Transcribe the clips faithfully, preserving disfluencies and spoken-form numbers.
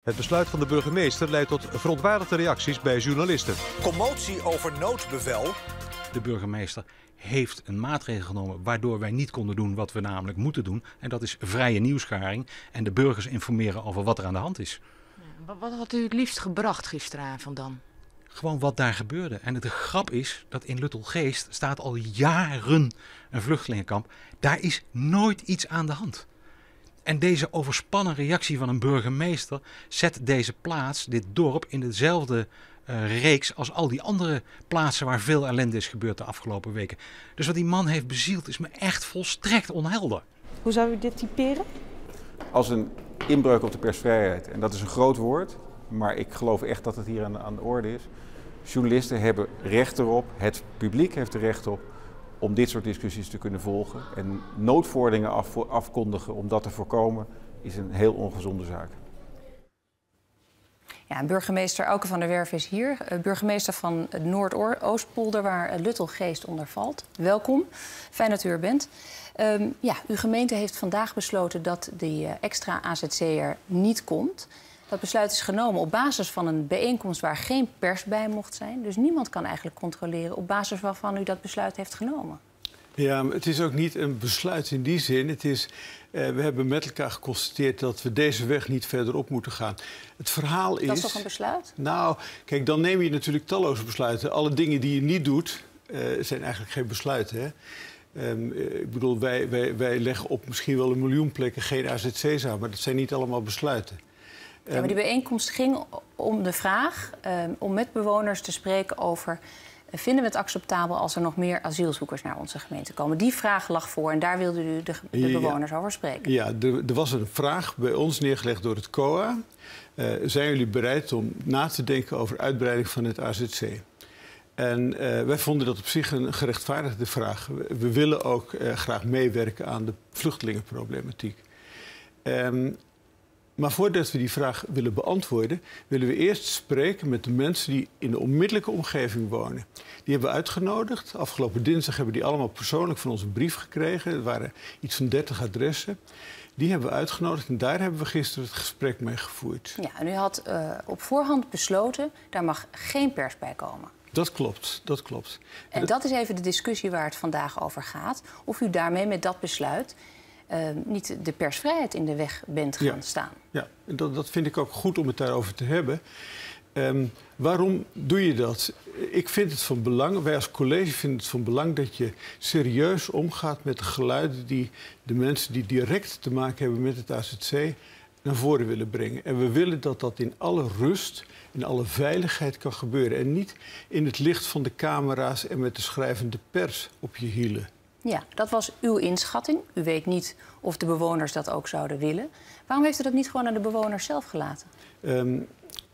Het besluit van de burgemeester leidt tot verontwaardigde reacties bij journalisten. Commotie over noodbevel. De burgemeester heeft een maatregel genomen waardoor wij niet konden doen wat we namelijk moeten doen. En dat is vrije nieuwsgaring en de burgers informeren over wat er aan de hand is. Ja, wat had u het liefst gebracht gisteravond dan? Gewoon wat daar gebeurde. En de grap is dat in Luttelgeest staat al jaren een vluchtelingenkamp. Daar is nooit iets aan de hand. En deze overspannen reactie van een burgemeester zet deze plaats, dit dorp, in dezelfde uh, reeks als al die andere plaatsen waar veel ellende is gebeurd de afgelopen weken. Dus wat die man heeft bezield is me echt volstrekt onhelder. Hoe zou u dit typeren? Als een inbreuk op de persvrijheid. En dat is een groot woord, maar ik geloof echt dat het hier aan, aan de orde is. Journalisten hebben recht erop, het publiek heeft er recht op om dit soort discussies te kunnen volgen. En noodvorderingen af, afkondigen om dat te voorkomen is een heel ongezonde zaak. Ja, burgemeester Auke van der Werf is hier. Burgemeester van het Noordoostpolder, waar Luttelgeest onder valt. Welkom, fijn dat u er bent. Um, ja, uw gemeente heeft vandaag besloten dat die extra A Z C'er niet komt. Dat besluit is genomen op basis van een bijeenkomst waar geen pers bij mocht zijn. Dus niemand kan eigenlijk controleren op basis waarvan u dat besluit heeft genomen. Ja, maar het is ook niet een besluit in die zin. Het is, uh, we hebben met elkaar geconstateerd dat we deze weg niet verder op moeten gaan. Het verhaal is... Dat is toch een besluit? Nou, kijk, dan neem je natuurlijk talloze besluiten. Alle dingen die je niet doet, uh, zijn eigenlijk geen besluiten, hè? Um, ik bedoel, wij, wij, wij leggen op misschien wel een miljoen plekken geen A Z C's aan, maar dat zijn niet allemaal besluiten. Ja, maar die bijeenkomst ging om de vraag um, om met bewoners te spreken over... Uh, vinden we het acceptabel als er nog meer asielzoekers naar onze gemeente komen? Die vraag lag voor en daar wilden u de, de bewoners ja, over spreken. Ja, er, er was een vraag bij ons neergelegd door het C O A. Uh, zijn jullie bereid om na te denken over uitbreiding van het A Z C? En uh, wij vonden dat op zich een gerechtvaardigde vraag. We, we willen ook uh, graag meewerken aan de vluchtelingenproblematiek. Um, Maar voordat we die vraag willen beantwoorden, willen we eerst spreken met de mensen die in de onmiddellijke omgeving wonen. Die hebben we uitgenodigd. Afgelopen dinsdag hebben die allemaal persoonlijk van ons een brief gekregen. Er waren iets van dertig adressen. Die hebben we uitgenodigd en daar hebben we gisteren het gesprek mee gevoerd. Ja, en u had uh, op voorhand besloten, daar mag geen pers bij komen. Dat klopt, dat klopt. En dat, dat is even de discussie waar het vandaag over gaat. Of u daarmee met dat besluit Uh, niet de persvrijheid in de weg bent gaan ja, staan. Ja, dat, dat vind ik ook goed om het daarover te hebben. Um, waarom doe je dat? Ik vind het van belang, wij als college vinden het van belang dat je serieus omgaat met de geluiden die de mensen die direct te maken hebben met het A Z C naar voren willen brengen. En we willen dat dat in alle rust, in alle veiligheid kan gebeuren. En niet in het licht van de camera's en met de schrijvende pers op je hielen. Ja, dat was uw inschatting. U weet niet of de bewoners dat ook zouden willen. Waarom heeft u dat niet gewoon aan de bewoners zelf gelaten? Um,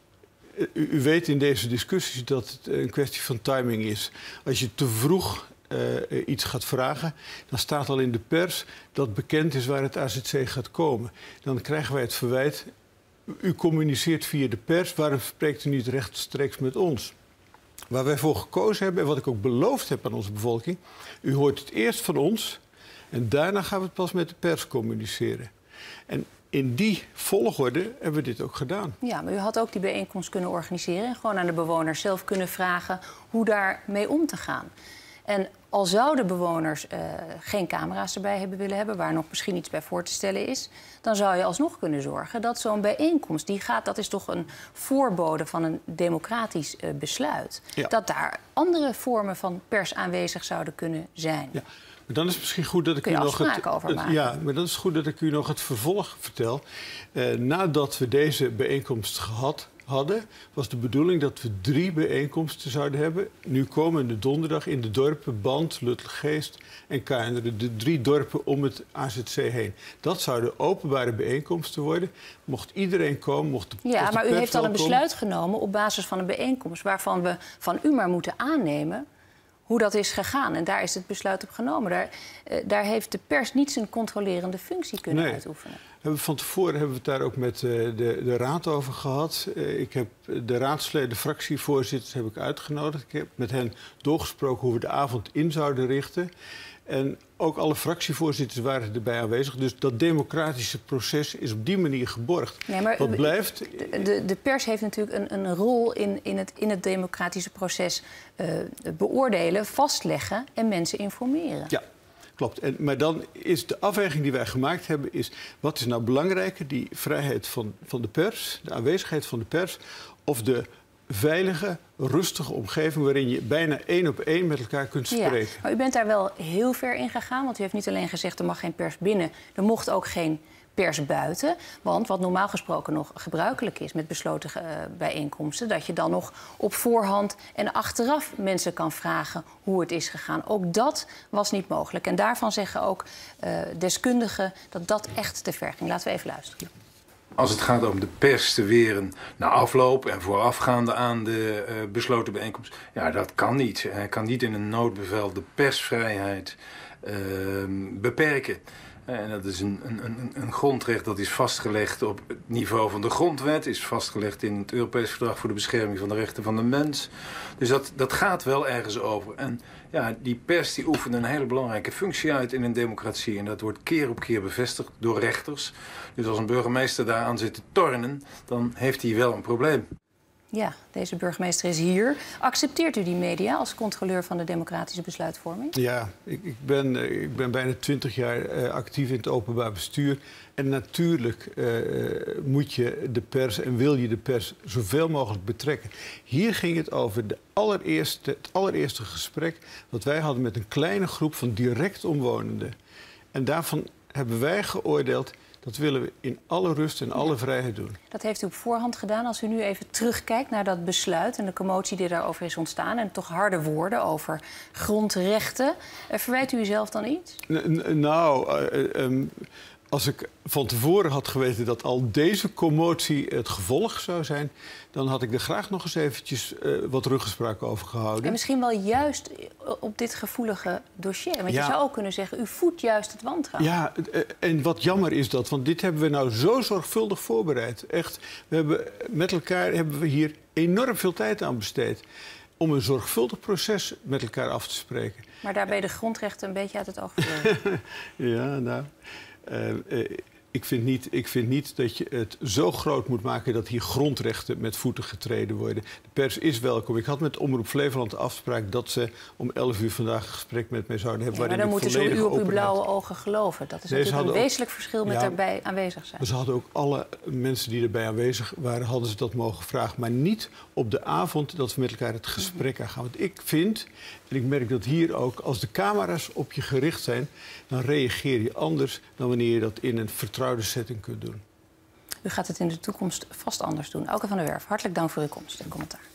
u, u weet in deze discussies dat het een kwestie van timing is. Als je te vroeg uh, iets gaat vragen, dan staat al in de pers dat bekend is waar het A Z C gaat komen. Dan krijgen wij het verwijt, u communiceert via de pers, waarom spreekt u niet rechtstreeks met ons? Waar wij voor gekozen hebben en wat ik ook beloofd heb aan onze bevolking, u hoort het eerst van ons en daarna gaan we het pas met de pers communiceren. En in die volgorde hebben we dit ook gedaan. Ja, maar u had ook die bijeenkomst kunnen organiseren en gewoon aan de bewoners zelf kunnen vragen hoe daarmee om te gaan. En al zouden bewoners uh, geen camera's erbij hebben willen hebben, waar nog misschien iets bij voor te stellen is, dan zou je alsnog kunnen zorgen dat zo'n bijeenkomst, die gaat, dat is toch een voorbode van een democratisch uh, besluit, ja, dat daar andere vormen van pers aanwezig zouden kunnen zijn. Ja. Maar dan is het misschien goed dat ik u nog het, het, ja, maar dan is het goed dat ik u nog het vervolg vertel. Uh, nadat we deze bijeenkomst gehad hadden, was de bedoeling dat we drie bijeenkomsten zouden hebben. Nu komende donderdag in de dorpen Band, Luttelgeest en Kainderen. De drie dorpen om het A Z C heen. Dat zouden openbare bijeenkomsten worden. Mocht iedereen komen, mocht de Ja, de maar u heeft al een komen. besluit genomen op basis van een bijeenkomst waarvan we van u maar moeten aannemen hoe dat is gegaan. En daar is het besluit op genomen. Daar, uh, daar heeft de pers niet zijn controlerende functie kunnen nee. uitoefenen. Hebben we van tevoren hebben we het daar ook met uh, de, de raad over gehad. Uh, ik heb de raadsleden, de fractievoorzitters heb ik uitgenodigd. Ik heb met hen doorgesproken hoe we de avond in zouden richten. En ook alle fractievoorzitters waren erbij aanwezig. Dus dat democratische proces is op die manier geborgd. Nee, maar Wat blijft... De, de pers heeft natuurlijk een, een rol in, in, het, in het democratische proces uh, beoordelen, vastleggen en mensen informeren. Ja. Klopt. En, maar dan is de afweging die wij gemaakt hebben, is wat is nou belangrijker? Die vrijheid van, van de pers, de aanwezigheid van de pers, of de veilige, rustige omgeving waarin je bijna één op één met elkaar kunt spreken. Ja, maar u bent daar wel heel ver in gegaan, want u heeft niet alleen gezegd er mag geen pers binnen, er mocht ook geen pers buiten. Want wat normaal gesproken nog gebruikelijk is met besloten uh, bijeenkomsten, dat je dan nog op voorhand en achteraf mensen kan vragen hoe het is gegaan. Ook dat was niet mogelijk. En daarvan zeggen ook uh, deskundigen dat dat echt te ver ging. Laten we even luisteren. Als het gaat om de pers te weren na afloop en voorafgaande aan de uh, besloten bijeenkomst, ja, dat kan niet. Hij kan niet in een noodbevel de persvrijheid uh, beperken. En dat is een, een, een grondrecht dat is vastgelegd op het niveau van de grondwet, is vastgelegd in het Europees Verdrag voor de Bescherming van de Rechten van de Mens. Dus dat, dat gaat wel ergens over. En ja, die pers die oefent een hele belangrijke functie uit in een democratie. En dat wordt keer op keer bevestigd door rechters. Dus als een burgemeester daaraan zit te tornen, dan heeft hij wel een probleem. Ja, deze burgemeester is hier. Accepteert u die media als controleur van de democratische besluitvorming? Ja, ik, ik, ben, ik ben bijna twintig jaar uh, actief in het openbaar bestuur. En natuurlijk uh, moet je de pers en wil je de pers zoveel mogelijk betrekken. Hier ging het over de allereerste, het allereerste gesprek dat wij hadden met een kleine groep van direct omwonenden. En daarvan hebben wij geoordeeld, dat willen we in alle rust en alle vrijheid doen. Dat heeft u op voorhand gedaan. Als u nu even terugkijkt naar dat besluit en de commotie die daarover is ontstaan, en toch harde woorden over grondrechten, verwijt u uzelf dan iets? N- nou, uh, um, als ik van tevoren had geweten dat al deze commotie het gevolg zou zijn, dan had ik er graag nog eens eventjes uh, wat ruggespraak over gehouden. En misschien wel juist op dit gevoelige dossier. Want ja. je zou ook kunnen zeggen, u voedt juist het wantrouwen. Ja, en wat jammer is dat, want dit hebben we nou zo zorgvuldig voorbereid. Echt, we hebben, met elkaar hebben we hier enorm veel tijd aan besteed om een zorgvuldig proces met elkaar af te spreken. Maar daarbij de grondrechten een beetje uit het oog verloren. Ja, nou... Uh, uh, ik, vind niet, ik vind niet dat je het zo groot moet maken dat hier grondrechten met voeten getreden worden. De pers is welkom. Ik had met Omroep Flevoland de afspraak dat ze om elf uur vandaag een gesprek met mij zouden hebben. Ja, maar dan moeten ze u op uw blauwe ogen geloven. Dat is nee, natuurlijk een wezenlijk ook, verschil met ja, erbij aanwezig zijn. Ze hadden ook alle mensen die erbij aanwezig waren, hadden ze dat mogen vragen. Maar niet op de avond dat we met elkaar het gesprek aangaan. Want ik vind, en ik merk dat hier ook, als de camera's op je gericht zijn, dan reageer je anders dan wanneer je dat in een vertrouwde setting kunt doen. U gaat het in de toekomst vast anders doen. Auke van der Werf, hartelijk dank voor uw komst en commentaar.